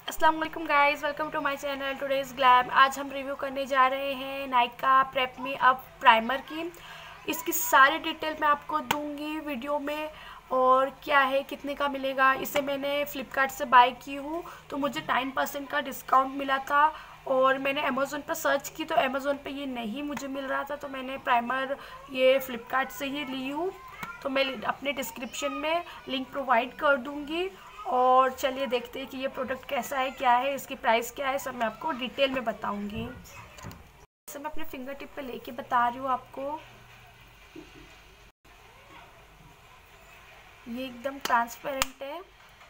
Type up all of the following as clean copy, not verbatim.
अस्सलाम वालेकुम guys, welcome to my channel today's glam. आज हम रिव्यू करने जा रहे हैं Nykaa prep me up primer की। इसकी सारी डिटेल मैं आपको दूंगी वीडियो में, और क्या है कितने का मिलेगा। इसे मैंने फ़्लिपकार्ट से बाय की हूँ तो मुझे 9% का डिस्काउंट मिला था, और मैंने अमेज़ोन पर सर्च की तो अमेज़ोन पे ये नहीं मुझे मिल रहा था, तो मैंने प्राइमर ये फ़्लिपकार्ट से ही ली हूँ। तो मैं अपने डिस्क्रिप्शन में लिंक प्रोवाइड कर दूँगी। और चलिए देखते हैं कि ये प्रोडक्ट कैसा है, क्या है, इसकी प्राइस क्या है, सब मैं आपको डिटेल में बताऊंगी। जैसे मैं अपने फिंगर टिप पे लेके बता रही हूँ आपको। ये एकदम ट्रांसपेरेंट है,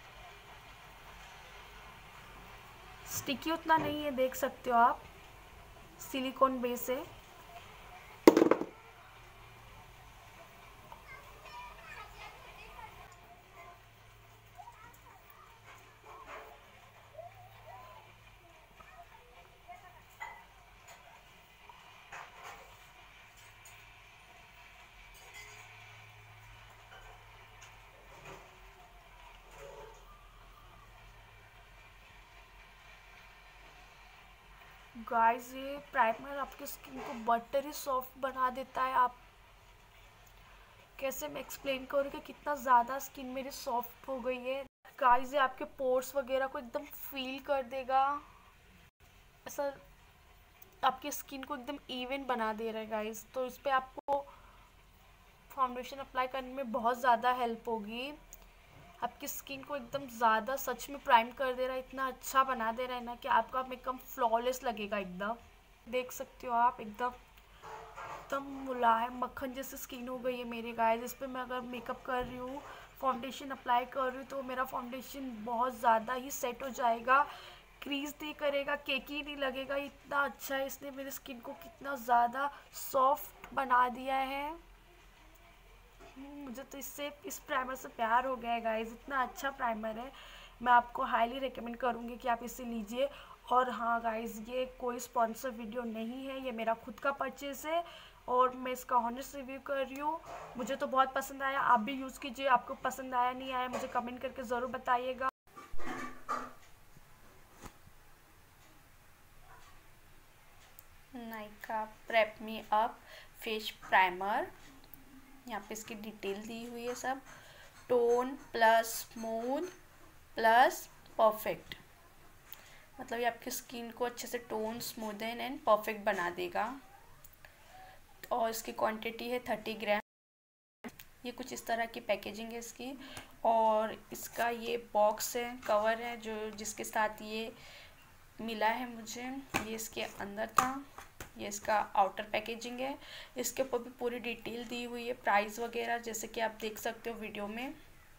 स्टिकी उतना नहीं है, देख सकते हो आप। सिलिकॉन बेस है। गाइस, ये प्राइमर आपकी स्किन को बटरी सॉफ्ट बना देता है। आप कैसे मैं एक्सप्लेन करूँ कि कितना ज़्यादा स्किन मेरी सॉफ्ट हो गई है। गाइस, ये आपके पोर्स वगैरह को एकदम फील कर देगा, ऐसा आपकी स्किन को एकदम इवन बना दे रहा है गाइस। तो इस पर आपको फाउंडेशन अप्लाई करने में बहुत ज़्यादा हेल्प होगी। आपकी स्किन को एकदम ज़्यादा सच में प्राइम कर दे रहा है, इतना अच्छा बना दे रहा है ना कि आपका मेकअप फ्लॉलेस लगेगा एकदम। देख सकते हो आप, एकदम एकदम मुलायम मक्खन जैसी स्किन हो गई है मेरी गाइस। इस पर मैं अगर मेकअप कर रही हूँ, फाउंडेशन अप्लाई कर रही हूँ, तो मेरा फाउंडेशन बहुत ज़्यादा ही सेट हो जाएगा, क्रीज नहीं करेगा, केकी नहीं लगेगा। इतना अच्छा है, इसने मेरी स्किन को कितना ज़्यादा सॉफ्ट बना दिया है। मुझे तो इससे इस प्राइमर से प्यार हो गया है गाइस, इतना अच्छा प्राइमर है। मैं आपको हाईली रिकमेंड करूँगी कि आप इसे लीजिए। और हाँ गाइस, ये कोई स्पॉन्सर वीडियो नहीं है, ये मेरा खुद का परचेज़ है और मैं इसका ऑनेस्ट रिव्यू कर रही हूँ। मुझे तो बहुत पसंद आया, आप भी यूज़ कीजिए। आपको पसंद आया नहीं आया मुझे कमेंट करके ज़रूर बताइएगा। Nykaa prep me up face primer, यहाँ पे इसकी डिटेल दी हुई है सब। Tone plus smooth plus perfect, मतलब ये आपकी स्किन को अच्छे से टोन, स्मूदन एंड परफेक्ट बना देगा। और इसकी क्वांटिटी है 30 ग्राम। ये कुछ इस तरह की पैकेजिंग है इसकी, और इसका ये बॉक्स है, कवर है जो जिसके साथ ये मिला है मुझे। ये इसके अंदर था, ये इसका आउटर पैकेजिंग है। इसके ऊपर भी पूरी डिटेल दी हुई है, प्राइस वगैरह, जैसे कि आप देख सकते हो वीडियो में।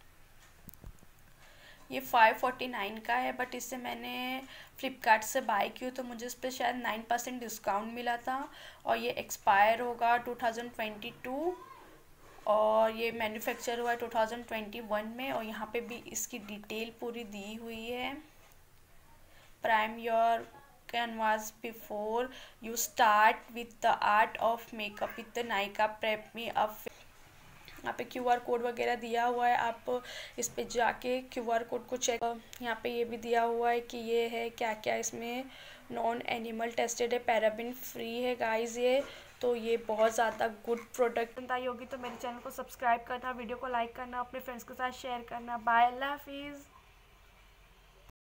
ये 549 का है, बट इससे मैंने फ़्लिपकार्ट से बाय की हूँ तो मुझे इस पर शायद 9% डिस्काउंट मिला था। और ये एक्सपायर होगा 2022, और ये मैन्युफैक्चर हुआ है 2021 में। और यहाँ पे भी इसकी डिटेल पूरी दी हुई है। Prime your canvas before you start with the art of makeup with the Nykaa prep me up. यहाँ पे क्यूआर कोड वगैरह दिया हुआ है, आप इस पे जाके क्यूआर कोड को चेक। यहाँ पे ये भी दिया हुआ है कि ये है क्या क्या इसमें नॉन एनिमल टेस्टेड है, पैराबिन फ्री है गाइस ये। तो ये बहुत ज़्यादा गुड प्रोडक्ट आई होगी। तो मेरे चैनल को सब्सक्राइब करना, वीडियो को लाइक करना, अपने फ्रेंड्स के साथ शेयर करना। बाय, अल्लाह हाफिज़।